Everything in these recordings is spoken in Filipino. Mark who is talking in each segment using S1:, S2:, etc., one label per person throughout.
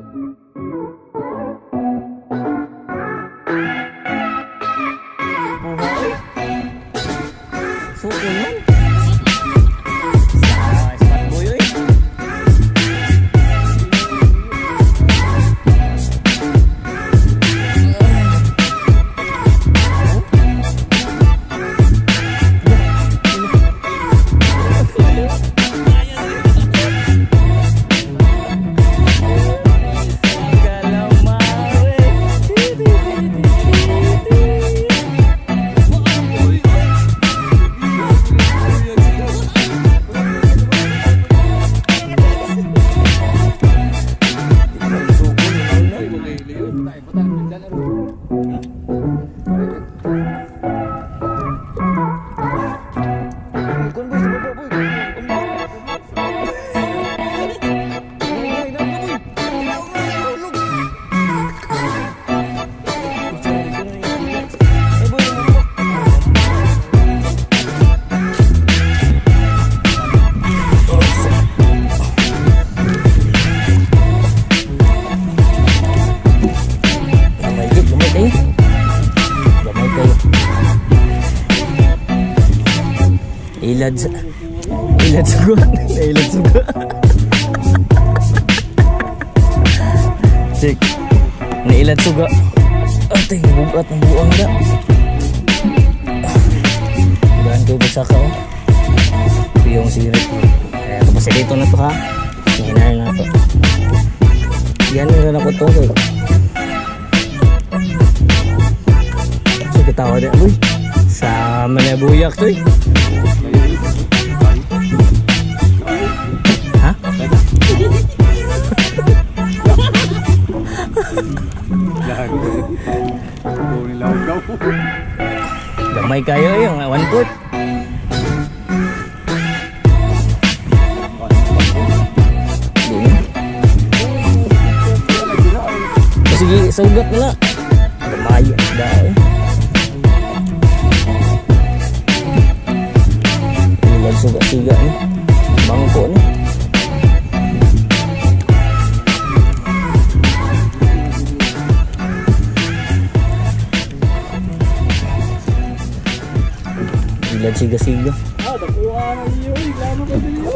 S1: Ilad suga. Ilad suga. Cik. Nailad suga. Ate, bugat ng buang da. Dahan kayo basaka oh. Ito yung sirit. Kaya ito kasi dito na to ha. Hinahin na to. Yan na ako to. So kitawa din. Uy. Sama na buyak to eh. Ha? Gamay kayo yung 1 foot. Sige, sugat na na. Gamay dahil. Ilag sugat-sugat ni. Bangko ni. Ilag siga-siga.
S2: Dakuha na iyo. Iglano ka iyo.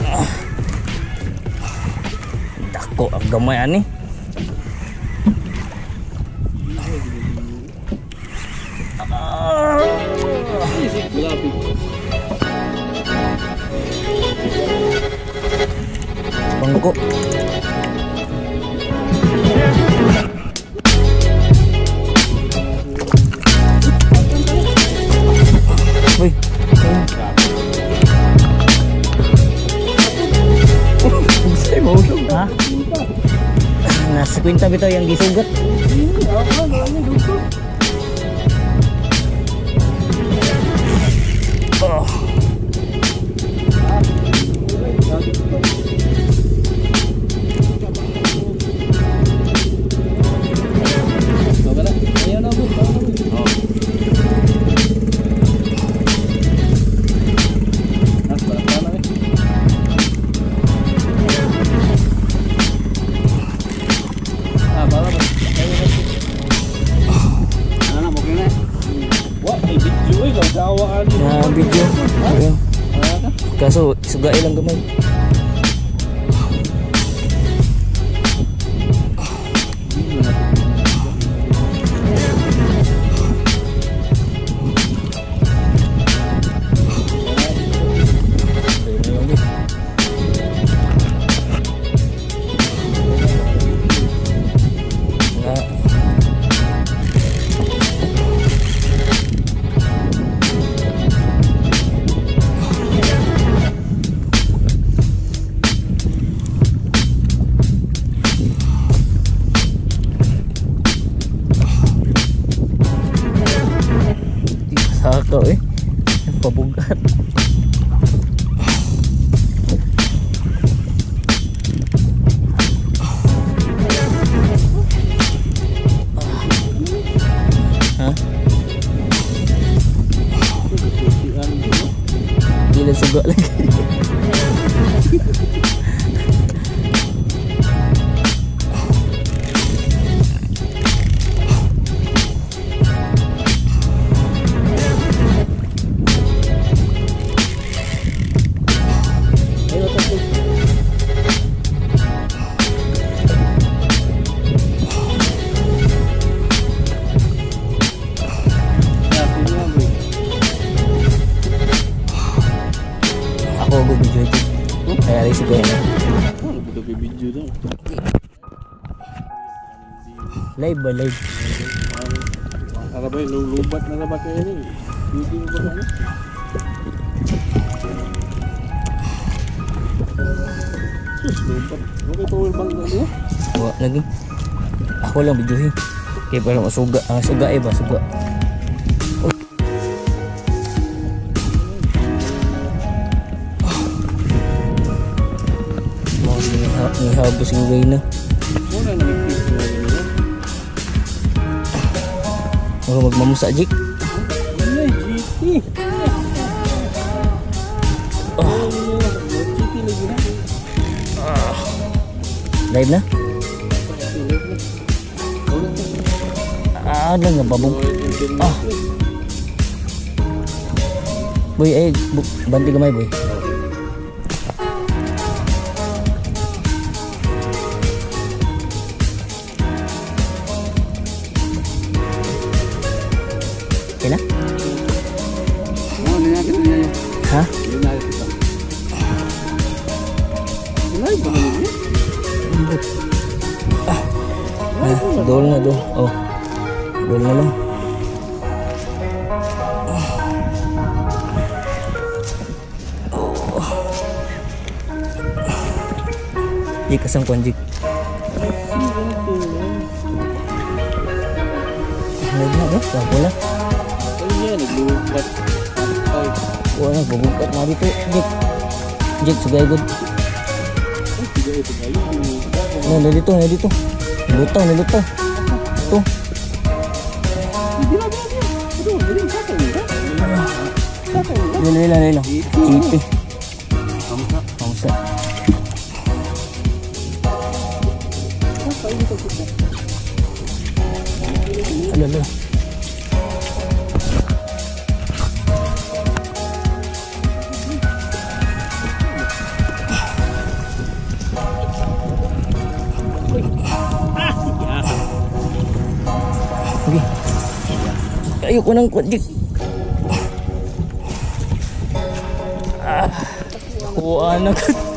S1: Dako ang gamay ani. Bangko. Uy. Say mo ha? Nasa kwinta bitaw yang gisugat. Oh. Na video. Ayun. Kaso suga ilang gamay. Saka eh, pabugat. Hah? Gila suga lagi. Live ba? Live?
S2: Ano ba yung lulubat na naman kayo ni? Hindi mo ba ano? Sus, lubat. Okay, power bank na niya?
S1: Wala lagi. Ako lang videohin. Kaya parang masuga. Suga eh ba? Suga. May habos yung gay na.
S2: Muna nag-fix na niya.
S1: Huwag magmamusa, Jik.
S2: Ay, GT. GT lagi na.
S1: Live na? Lang nga babong. Boy, banti gamay, boy. Okay na? Ha? Dol na dol. Oh. Dol na lang. Jik kasang kuan Jik. Live na ba? Saan pula?
S2: Ay, naglubat.
S1: Wala na, bubukat na dito. Jik. Jik, sugay good. Na dito. Nilutaw. Ito. Lila. Chipi. Kamsa. Alala. Okay. Ayoko nang kudik. Ako anak.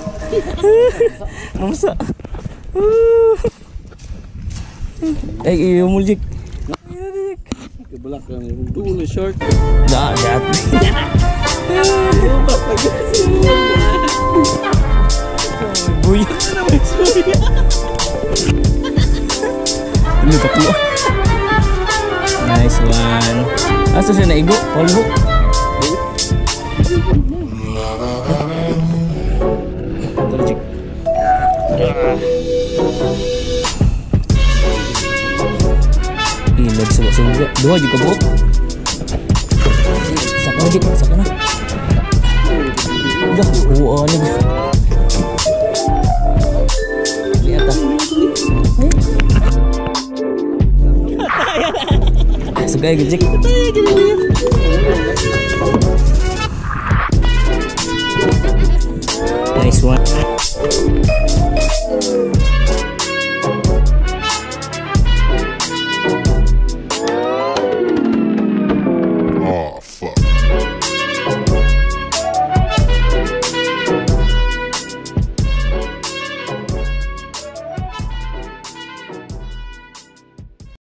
S1: Mamsa. Ay, iyo muljik.
S2: Kebalak lang yung dulo short.
S1: Dah, jat. Buy. Ini ketua. Nice one. Asa siya naigo? Polvo. Terjik. Ilag suga. Dua juga bro. Saka Jik, saka na. Udah, ni. Di atas. Sugay Jik. Nice one.